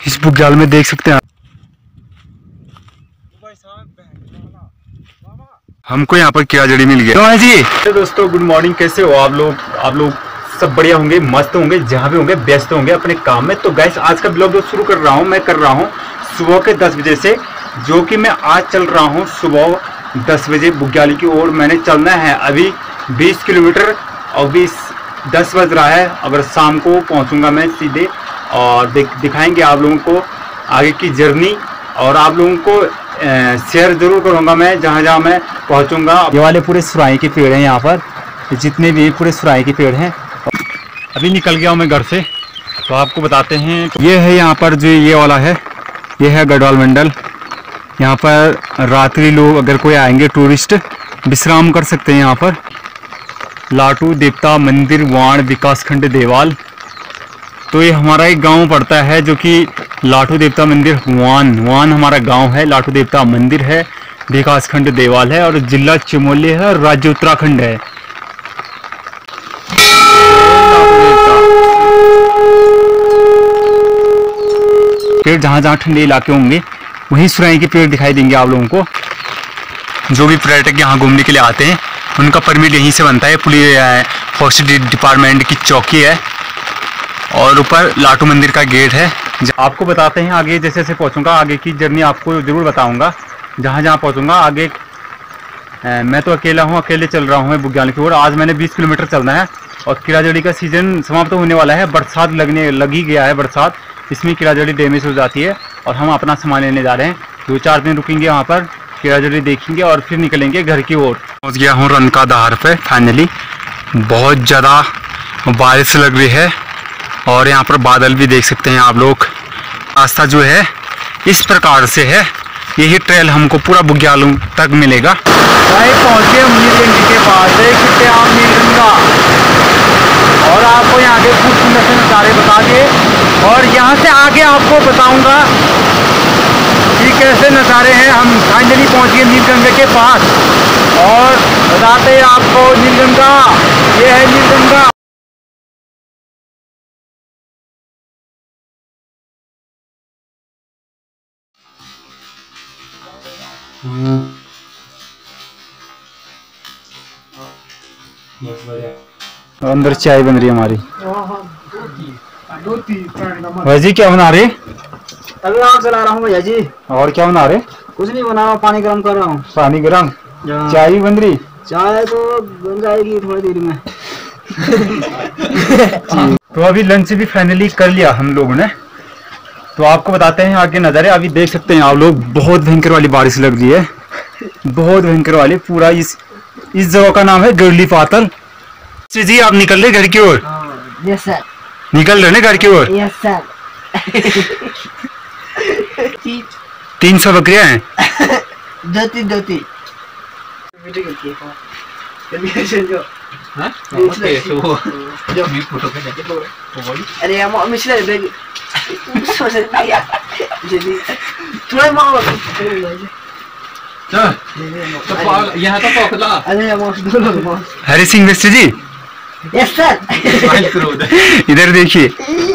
इस बुग्याल में देख सकते हैं हमको यहाँ पर कीड़ा जड़ी मिल गया। तो जी तो दोस्तों गुड मॉर्निंग, कैसे हो आप लोग सब बढ़िया होंगे, मस्त होंगे, जहाँ भी होंगे व्यस्त होंगे अपने काम में। तो गैस आज का ब्लॉग शुरू कर रहा हूँ, मैं कर रहा हूँ सुबह के 10 बजे से, जो कि मैं आज चल रहा हूँ सुबह 10 बजे बुग्याल की ओर। मैंने चलना है अभी 20 किलोमीटर और 10 बज रहा है। अगर शाम को पहुँचूँगा मैं सीधे, और दिखाएंगे आप लोगों को आगे की जर्नी, और आप लोगों को शेयर जरूर करूँगा मैं जहाँ जहाँ मैं पहुँचूँगा। ये वाले पूरे सुराही के पेड़ हैं यहाँ पर, जितने भी पूरे सुराही के पेड़ हैं। अभी निकल गया हूँ मैं घर से, तो आपको बताते हैं। ये है यहाँ पर जो ये वाला है, ये है गढ़वाल मंडल। यहाँ पर रात्रि लोग अगर कोई आएंगे टूरिस्ट विश्राम कर सकते हैं यहाँ पर। लाटू देवता मंदिर वाण विकासखंड देवाल। तो ये हमारा एक गांव पड़ता है जो कि लाटू देवता मंदिर वान हमारा गांव है, लाटू देवता मंदिर है, विकासखंड देवाल है, और जिला चमोली है और राज्य उत्तराखंड है। पेड़ जहाँ जहाँ ठंडे इलाके होंगे वहीं सुराही के पेड़ दिखाई देंगे आप लोगों को। जो भी पर्यटक यहाँ घूमने के लिए आते हैं उनका परमिट यहीं से बनता है। पुलिस फॉरेस्ट डिपार्टमेंट की चौकी है, और ऊपर लाटू मंदिर का गेट है। आपको बताते हैं आगे जैसे जैसे पहुँचूँगा, आगे की जर्नी आपको ज़रूर बताऊँगा जहाँ जहाँ पहुँचूँगा आगे। मैं तो अकेला हूँ, अकेले चल रहा हूँ मैं बुग्याल की ओर। आज मैंने 20 किलोमीटर चलना है, और कीड़ा जड़ी का सीज़न समाप्त होने वाला है। बरसात लगी गया है, बरसात इसमें कीड़ा जड़ी डैमेज हो जाती है, और हम अपना सामान लेने जा रहे हैं। 2-4 दिन रुकेंगे वहाँ पर, कीड़ा जड़ी देखेंगे और फिर निकलेंगे घर की ओर। पहुँच गया हूँ रन का धार पे फाइनली। बहुत ज़्यादा बारिश लग रही है, और यहाँ पर बादल भी देख सकते हैं आप लोग। रास्ता जो है इस प्रकार से है, यही ट्रेल हमको पूरा बुग्याल तक मिलेगा। पहुँच गए हम नीलगंगा के पास, देख सकते हैं आप नीलगंगा, और आपको यहाँ के खूब सुंदर से नज़ारे बता दिए, और यहाँ से आगे आपको बताऊँगा कि कैसे नज़ारे हैं। हम फाइनली पहुँच गए नीलगंगा के पास, और बताते हैं आपको नीलगंगा, ये है नीलगंगा। अंदर चाय बन रही है हमारी। भैया जी क्या बना रहे? अभी आग जला रहा हूँ भैया जी। और क्या बना रहे? कुछ नहीं बना रहा, पानी गर्म कर रहा हूँ। पानी गर्म, चाय भी बन रही? चाय तो बन जाएगी थोड़ी देर में। तो अभी लंच भी फाइनली कर लिया हम लोगों ने, तो आपको बताते हैं आगे नज़ारे। अभी देख सकते हैं आप लोग, बहुत भयंकर वाली बारिश लग रही है, बहुत भयंकर वाली। पूरा इस जगह का नाम है गढ़ली पातल। जी आप निकल रहे घर की ओर? Yes sir. निकल रहे घर की ओर? Yes sir. 300 बकरियां हैं? दो अरे यहाँ तो हरि सिंह मिस्त्री जी। Yes sir. इधर देखिए।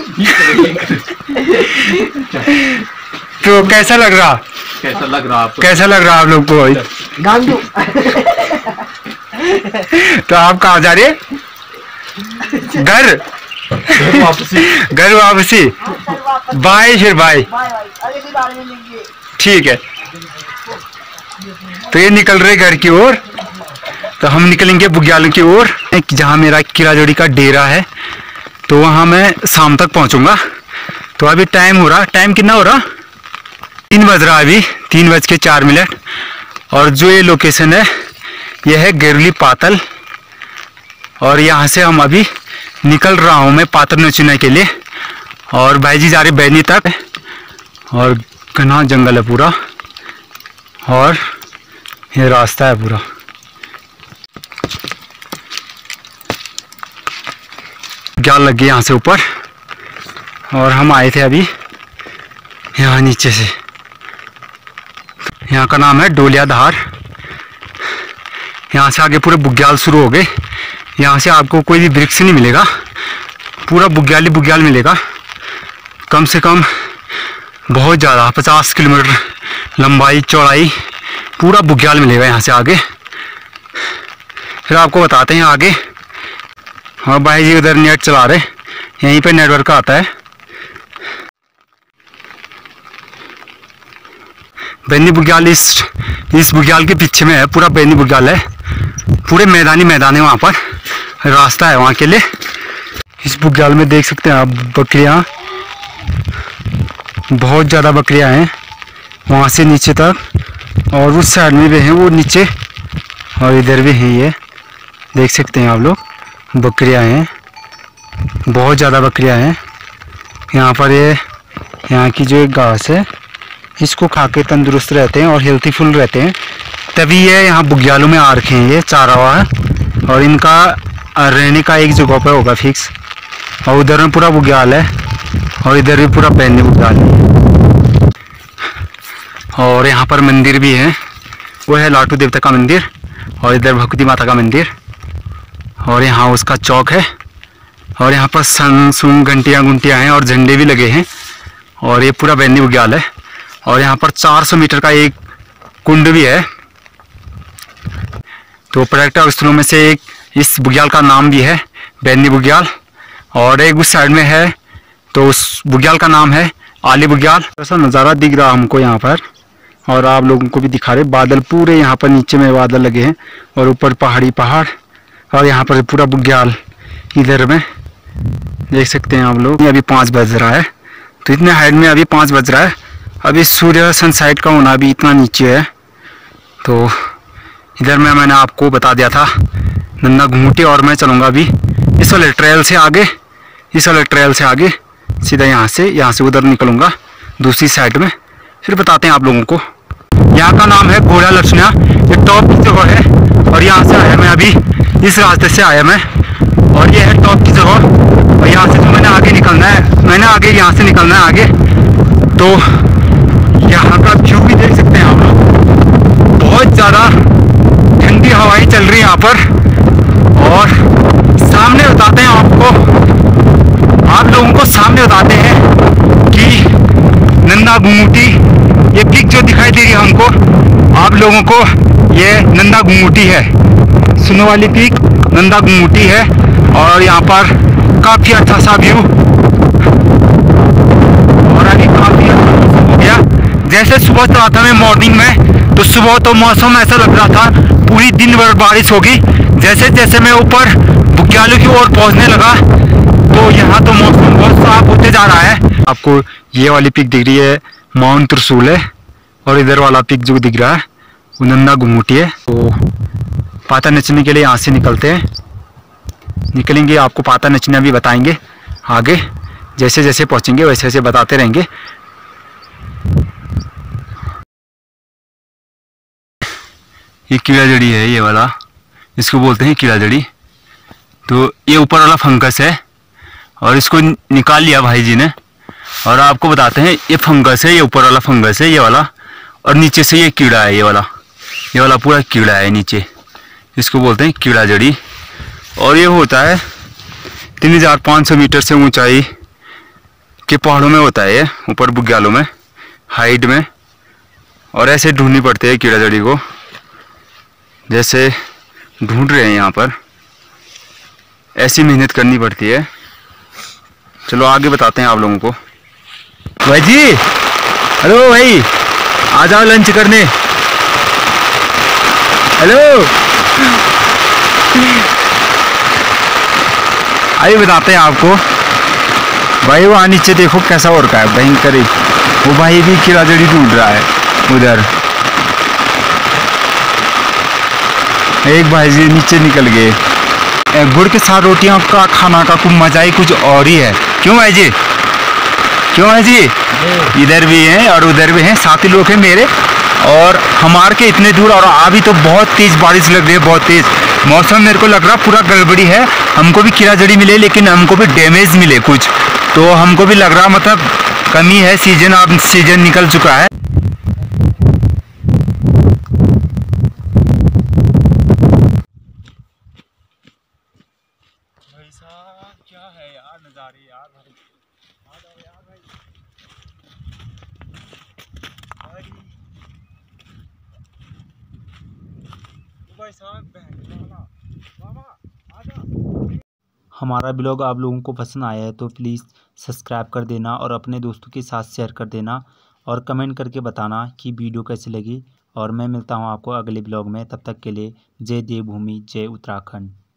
तो कैसा लग रहा आपको? आप लोग को? गांधू। तो आप कहाँ जा रहे? घर वापसी। बाय फिर बाय। ठीक है, तो ये निकल रहे घर की ओर, तो हम निकलेंगे बुग्याल की ओर, जहाँ मेरा कीड़ा जड़ी का डेरा है। तो वहाँ मैं शाम तक पहुँचूँगा। तो अभी टाइम कितना हो रहा? 3 बज रहा, अभी 3:04। और जो ये लोकेशन है ये है गढ़ली पातल, और यहाँ से हम अभी निकल रहा हूँ मैं पातल नचने के लिए, और भाई जी जा रहे बैनी तक, और घना जंगल है पूरा, और ये रास्ता है पूरा। क्या लग गया यहाँ से ऊपर, और हम आए थे अभी यहाँ नीचे से। यहाँ का नाम है डोलिया धार। यहाँ से आगे पूरे बुग्याल शुरू हो गए। यहाँ से आपको कोई भी वृक्ष नहीं मिलेगा, पूरा बुग्याल ही बुग्याल मिलेगा। कम से कम बहुत ज़्यादा 50 किलोमीटर लंबाई चौड़ाई पूरा बुग्याल मिलेगा यहाँ से आगे। फिर आपको बताते हैं आगे। हाँ भाई जी उधर नेट चला रहे, यहीं पे नेटवर्क आता है। बैनी बुग्याल इस बुग्याल के पीछे में है, पूरा बैनी बुग्याल है, पूरे मैदान है वहाँ पर, रास्ता है वहाँ के लिए। इस बुग्याल में देख सकते हैं आप बकरियाँ, बहुत ज़्यादा बकरियाँ हैं वहाँ से नीचे तक, और उस साइड में भी हैं वो नीचे, और इधर भी हैं, ये देख सकते हैं आप लोग बकरियाँ हैं, बहुत ज़्यादा बकरियाँ हैं यहाँ पर। ये यहाँ की जो एक घास है इसको खा के तंदुरुस्त रहते हैं और हेल्थीफुल रहते हैं, तभी ये यहाँ बुग्यालों में आ रखे हैं। ये चारागाह है और इनका रहने का एक जगह पर होगा फिक्स, और उधर में पूरा बुग्याल है और इधर भी पूरा बैनी बुग्याल है। और यहाँ पर मंदिर भी है, वो है लाटू देवता का मंदिर, और इधर भगवती माता का मंदिर, और यहाँ उसका चौक है, और यहाँ पर संग सुंग घंटियाँ हैं और झंडे भी लगे हैं, और ये पूरा बैनी बुग्याल है। और यहाँ पर 400 मीटर का एक कुंड भी है। तो पर्यटक स्थलों में से एक इस बुग्याल का नाम भी है बैनी बुग्याल, और एक उस साइड में है तो उस बुग्याल का नाम है आली बुग्याल। ऐसा नज़ारा दिख रहा हमको यहाँ पर, और आप लोगों को भी दिखा रहे, बादल पूरे यहाँ पर नीचे में बादल लगे हैं और ऊपर पहाड़, और यहाँ पर पूरा बुग्याल इधर में देख सकते हैं आप लोग। अभी 5 बज रहा है, तो इतने हाइट में अभी 5 बज रहा है। अभी सूर्य सनसाइड का होना भी इतना नीचे है। तो इधर में मैंने आपको बता दिया था नन्ना घूंटी, और मैं चलूँगा अभी इस वाले ट्रेल से आगे, सीधा यहाँ से उधर निकलूँगा दूसरी साइड में। फिर बताते हैं आप लोगों को। यहाँ का नाम है घोड़ा लक्षणा, ये टॉप की जगह है, और यहाँ से आया मैं अभी, इस रास्ते से आया मैं, और ये है टॉप की जगह। और यहाँ से जो मैंने आगे यहाँ से निकलना है आगे। तो यहाँ का व्यू भी देख सकते हैं आप लोग, बहुत ज़्यादा ठंडी हवाएं चल रही है यहाँ पर। और सामने बताते हैं आप लोगों को सामने बताते हैं कि नंदा घुंगूटी, ये पीक जो दिखाई दे रही है हमको आप लोगों को, ये नंदा घुंगूटी है, सुनो वाली पीक नंदा घुंगूटी है। और यहाँ पर काफ़ी अच्छा सा व्यू, और अभी काफ़ी अच्छा मौसम हो गया। जैसे सुबह चला था मैं मॉर्निंग में, तो सुबह तो मौसम ऐसा लग रहा था पूरी दिन भर बारिश होगी। जैसे जैसे मैं ऊपर बुग्यालों की ओर पहुँचने लगा, तो यहाँ तो मौसम बहुत साफ होते जा रहा है। आपको ये वाली पिक दिख रही है माउंट त्रिशूल है, और इधर वाला पिक जो दिख रहा है वो नंदा घुंगूटी है। तो पाता नचने के लिए यहाँ से निकलेंगे, आपको पाता नचना भी बताएंगे आगे, जैसे जैसे पहुँचेंगे वैसे वैसे बताते रहेंगे। ये कीड़ा जड़ी है, ये वाला इसको बोलते हैं कीड़ा जड़ी। तो ये ऊपर वाला फंगस है, और इसको निकाल लिया भाई जी ने, और आपको बताते हैं ये फंगस है, ये ऊपर वाला फंगस है ये वाला, और नीचे से ये कीड़ा है, ये वाला पूरा कीड़ा है नीचे, इसको बोलते हैं कीड़ा जड़ी। और ये होता है 3500 मीटर से ऊंचाई के पहाड़ों में होता है ये, ऊपर बुग्यालों में हाइट में। और ऐसे ढूंढनी पड़ती है कीड़ा जड़ी को, जैसे ढूंढ रहे हैं यहाँ पर, ऐसी मेहनत करनी पड़ती है। चलो आगे बताते हैं आप लोगों को। भाई जी, हेलो भाई, आ जाओ लंच करने। हेलो, अभी बताते हैं आपको। भाई वहाँ नीचे देखो कैसा हो रखा है भयंकर ही, वो भाई भी कीड़ा जड़ी ढूंढ रहा है उधर। एक भाई जी नीचे निकल गए। गुड़ के साथ रोटियां का खाना का कुछ मजा ही कुछ और ही है, क्यों भाई जी? इधर भी हैं और उधर भी हैं, साथी लोग हैं मेरे, और हमारे के इतने दूर। और अभी तो बहुत तेज बारिश लग रही है, बहुत तेज मौसम मेरे को लग रहा पूरा गड़बड़ी है। हमको भी कीड़ा जड़ी मिले, लेकिन हमको भी डैमेज मिले कुछ, तो हमको भी लग रहा मतलब कमी है, सीजन निकल चुका है। क्या है यार नज़ारे यार भाई, आ जाओ यार भाई। हमारा ब्लॉग आप लोगों को पसंद आया है तो प्लीज़ सब्सक्राइब कर देना और अपने दोस्तों के साथ शेयर कर देना और कमेंट करके बताना कि वीडियो कैसी लगी। और मैं मिलता हूँ आपको अगले ब्लॉग में, तब तक के लिए जय देवभूमि जय उत्तराखंड।